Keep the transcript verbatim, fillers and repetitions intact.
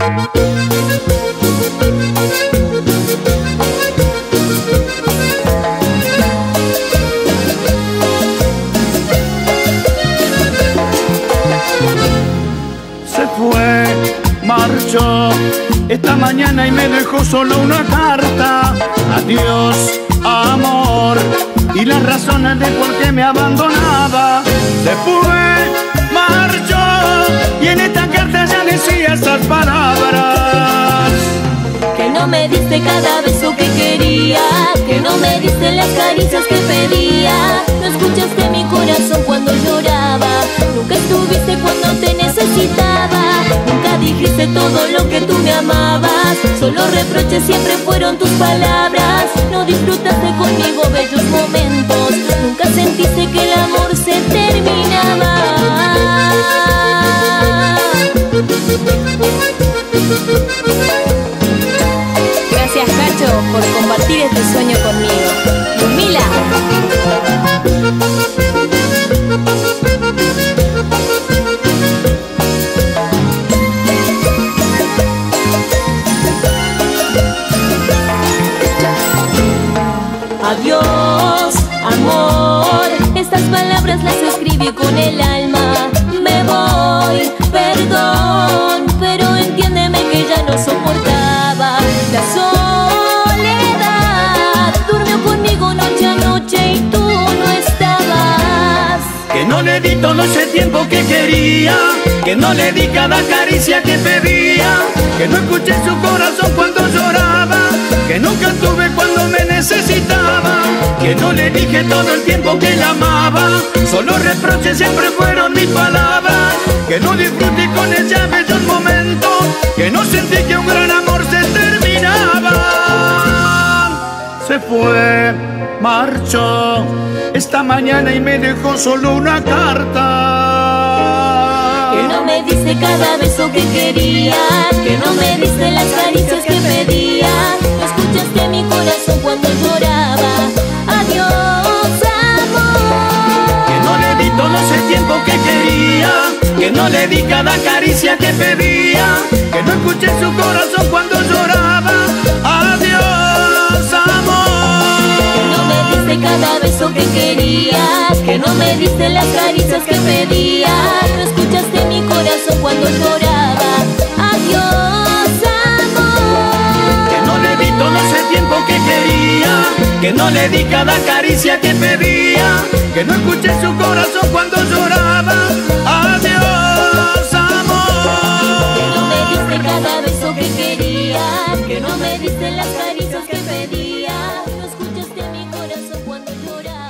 Se fue, marchó esta mañana y me dejó solo una carta. Adiós, amor, y las razones de por qué me abandonaba. Se fue, marchó, y en esta carta ya decía esas palabras: que no me diste cada beso que quería, que no me diste las caricias que pedía, no escuchaste mi corazón cuando lloraba, nunca estuviste cuando te necesitaba, nunca dijiste todo lo que tú me amabas, solo reproches siempre fueron tus palabras, no disfrutaste conmigo bellos momentos, nunca sentiste que el amor se terminaba. Gracias, Cacho, por compartir este sueño conmigo. Ludmila. Adiós, amor, estas palabras las escribí con el alma. Me voy, perdón, pero entiéndeme que ya no soportaba la soledad. Durmió conmigo noche a noche y tú no estabas. Que no le di todo ese tiempo que quería, que no le di cada caricia que pedía, que no escuché su corazón cuando lloraba, que nunca estuve cuando me necesitaba, que no le dije todo el tiempo que la amaba, solo reproches siempre fueron mis palabras, que no disfruté con ella bellos momentos, que no sentí que un gran amor se terminaba. Se fue, marchó esta mañana y me dejó solo una carta. Que no me diste cada beso que quería, que no me diste las caricias que pedía, no escuchaste mi corazón cuando lloraba. Adiós, amor. Que no le di todo ese tiempo que quería, que no le di cada caricia que pedía, que no escuché su corazón cuando lloraba. Adiós, amor. Que no me diste cada beso que quería, que no me diste las caricias que pedía, no escuchaste mi corazón cuando lloraba. Adiós, amor. Que no le di todo ese tiempo que quería, que no le di cada caricia que pedía, que no escuché su corazón cuando lloraba. Adiós, amor. Que no me diste cada beso que quería, que no me diste las caricias que pedía, no escuchaste mi corazón cuando lloraba.